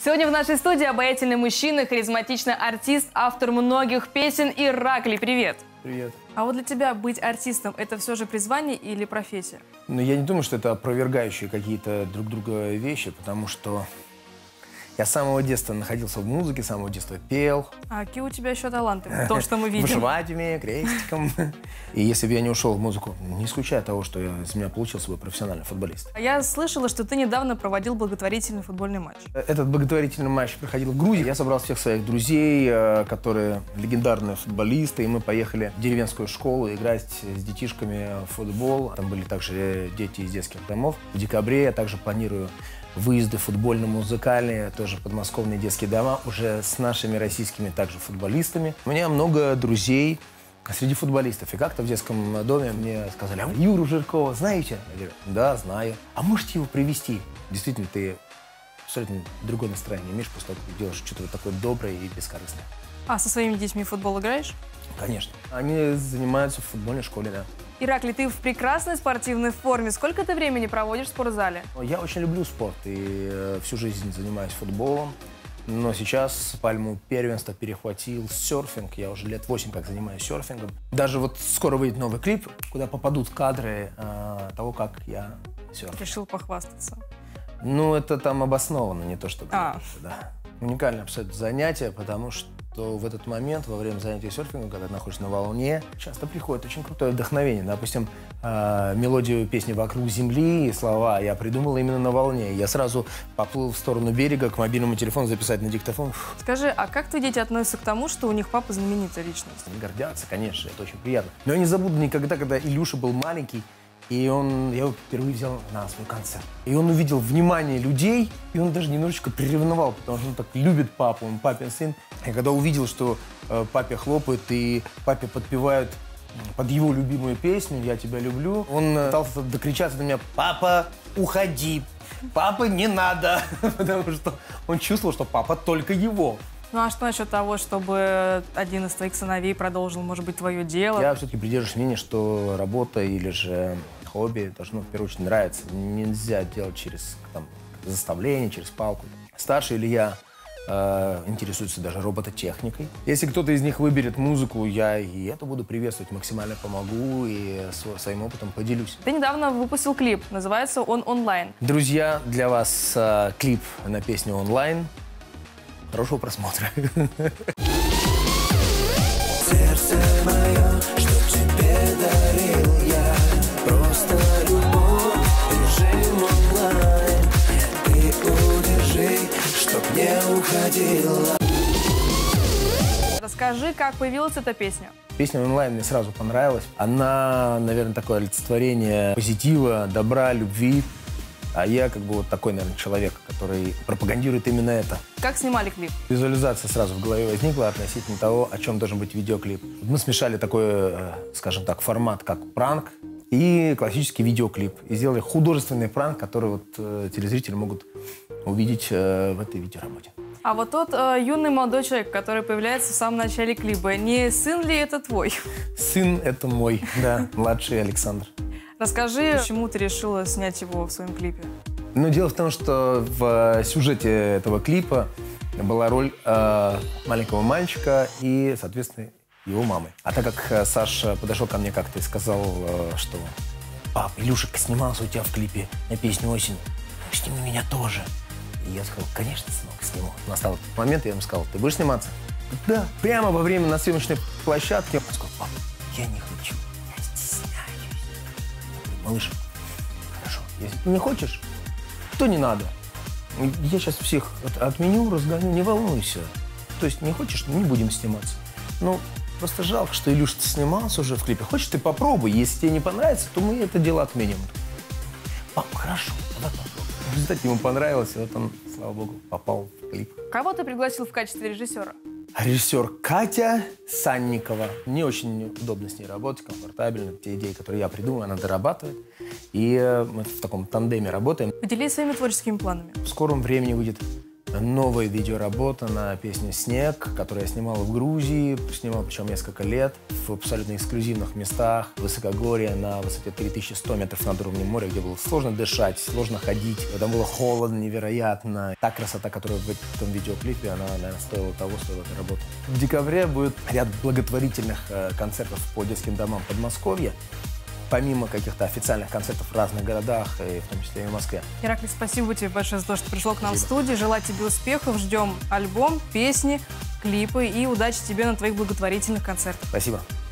Сегодня в нашей студии обаятельный мужчина, харизматичный артист, автор многих песен Ираклий. Привет! Привет. А вот для тебя быть артистом – это все же призвание или профессия? Но я не думаю, что это опровергающие какие-то друг друга вещи, потому что я с самого детства находился в музыке, с самого детства пел. А какие у тебя еще таланты? То, что мы видим. Вышивать умею, крестиком. И если бы я не ушел в музыку, не исключая того, что из меня получился бы профессиональный футболист. Я слышала, что ты недавно проводил благотворительный футбольный матч. Этот благотворительный матч проходил в Грузии. Я собрал всех своих друзей, которые легендарные футболисты, и мы поехали в деревенскую школу играть с детишками в футбол. Там были также дети из детских домов. В декабре я также планирую выезды футбольно-музыкальные, тоже подмосковные детские дома, уже с нашими российскими также футболистами. У меня много друзей среди футболистов. И как-то в детском доме мне сказали: а Юру Жиркова знаете? Я говорю: да, знаю. А можете его привезти? Действительно, ты абсолютно другое настроение имеешь после того, как делаешь что-то вот такое доброе и бескорыстное. А со своими детьми в футбол играешь? Конечно. Они занимаются в футбольной школе, да. Ираклий, ты в прекрасной спортивной форме. Сколько ты времени проводишь в спортзале? Я очень люблю спорт и всю жизнь занимаюсь футболом. Но сейчас пальму первенства перехватил серфинг. Я уже лет 8 как занимаюсь серфингом. Даже вот скоро выйдет новый клип, куда попадут кадры того, как я серфю. Решил похвастаться. Ну, это там обосновано, не то чтобы... Да. Уникальное абсолютно занятие, потому что в этот момент, во время занятия серфингом, когда ты находишься на волне, часто приходит очень крутое вдохновение. Допустим, мелодию песни «Вокруг земли» и слова я придумал именно на волне. Я сразу поплыл в сторону берега, к мобильному телефону записать на диктофон. Скажи, а как твои дети относятся к тому, что у них папа знаменитая личность? Они гордятся, конечно, это очень приятно. Но я не забуду никогда, когда Илюша был маленький, и я его впервые взял на свой концерт. И он увидел внимание людей, и он даже немножечко приревновал, потому что он так любит папу, он папин сын. И когда увидел, что папе хлопают и папе подпевают под его любимую песню «Я тебя люблю», он пытался докричаться до меня: «Папа, уходи! Папа, не надо!» Потому что он чувствовал, что папа только его. Ну а что насчет того, чтобы один из твоих сыновей продолжил, может быть, твое дело? Я все-таки придерживаюсь мнения, что работа или же хобби должно в первую очередь нравиться. Нельзя делать через заставление, через палку. Старший Илья интересуется даже робототехникой. Если кто-то из них выберет музыку, я и это буду приветствовать, максимально помогу и своим опытом поделюсь. Ты недавно выпустил клип, называется он «Онлайн». Друзья, для вас клип на песню «Онлайн». Хорошего просмотра. Сердце мое, что тебе дарил я, просто любовь, режим онлайн. Ты удержи, чтоб не уходила. Расскажи, как появилась эта песня. Песня «Онлайн» мне сразу понравилась. Она, наверное, такое олицетворение позитива, добра, любви. А я как бы вот такой, наверное, человек, который пропагандирует именно это. Как снимали клип? Визуализация сразу в голове возникла относительно того, о чем должен быть видеоклип. Мы смешали такой, скажем так, формат, как пранк и классический видеоклип. И сделали художественный пранк, который вот телезрители могут увидеть в этой видеоработе. А вот тот юный молодой человек, который появляется в самом начале клипа, не сын ли это твой? Сын — это мой, да, младший Александр. Расскажи, почему ты решила снять его в своем клипе? Ну, дело в том, что в сюжете этого клипа была роль маленького мальчика и, соответственно, его мамы. А так как Саша подошел ко мне как-то и сказал, что: «Пап, Илюшек снимался у тебя в клипе на песню «Осень», сними меня тоже». И я сказал: конечно, сынок, сниму. Настал этот момент, и я ему сказал: ты будешь сниматься? Да. Прямо во время на съемочной площадке. Он сказал: пап, я не хочу, я стесняюсь. Малыш, хорошо, если ты не хочешь, то не надо. Я сейчас всех отменю, разгоню, не волнуйся. То есть не хочешь, не будем сниматься. Ну, просто жалко, что Илюша снимался уже в клипе. Хочешь, ты попробуй. Если тебе не понравится, то мы это дело отменим. Пап, хорошо, давай попробуем. В результате ему понравилось, и вот он, слава богу, попал в клип. Кого ты пригласил в качестве режиссера? Режиссер Катя Санникова. Мне очень удобно с ней работать, комфортабельно. Те идеи, которые я придумал, она дорабатывает. И мы в таком тандеме работаем. Поделись своими творческими планами. В скором времени выйдет новая видеоработа на песню «Снег», которую я снимал в Грузии. Снимал причем несколько лет в абсолютно эксклюзивных местах. Высокогорье на высоте 3100 метров над уровнем моря, где было сложно дышать, сложно ходить. Там было холодно, невероятно. Та красота, которая в этом видеоклипе, она, наверное, стоила этой работы. В декабре будет ряд благотворительных концертов по детским домам Подмосковья. Помимо каких-то официальных концертов в разных городах, и в том числе и в Москве. Ираклий, спасибо тебе большое за то, что пришел к нам в студию. Желаю тебе успехов. Ждем альбом, песни, клипы и удачи тебе на твоих благотворительных концертах. Спасибо.